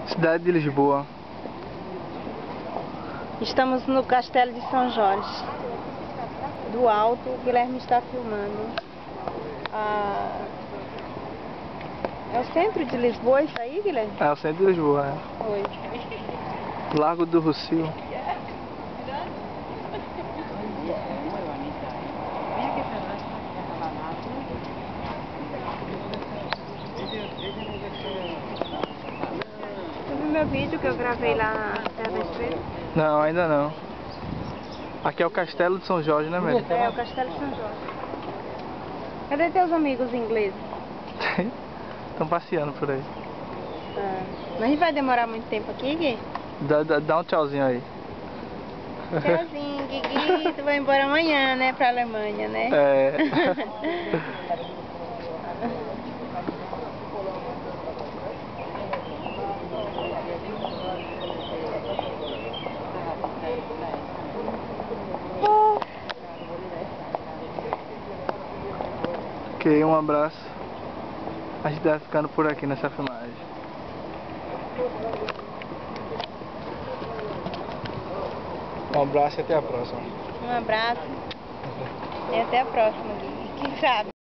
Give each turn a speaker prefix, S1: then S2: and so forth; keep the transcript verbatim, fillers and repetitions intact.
S1: Cidade de Lisboa.
S2: Estamos no Castelo de São Jorge. Do alto, o Guilherme está filmando. Ah, é o centro de Lisboa isso aí, Guilherme?
S1: É o centro de Lisboa, é.
S2: Oi.
S1: Largo do Rossio.
S2: Você viu meu vídeo que eu gravei lá na Terra da Estrela?
S1: Não, ainda não. Aqui é o Castelo de São Jorge, né, mesmo?
S2: É, o Castelo de São Jorge. Cadê teus amigos ingleses?
S1: Estão passeando por aí.
S2: Ah, mas a gente vai demorar muito tempo aqui, Gui?
S1: Dá, dá, dá um tchauzinho aí.
S2: Tchauzinho, Gui. Tu vai embora amanhã, né? Pra Alemanha, né?
S1: É. Ok, um abraço. A gente vai ficando por aqui nessa filmagem. Um abraço e até a próxima.
S2: Um abraço. E até a próxima, Gui. Quem sabe?